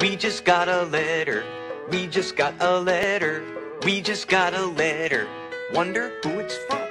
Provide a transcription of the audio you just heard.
We just got a letter. We just got a letter. We just got a letter. Wonder who it's from.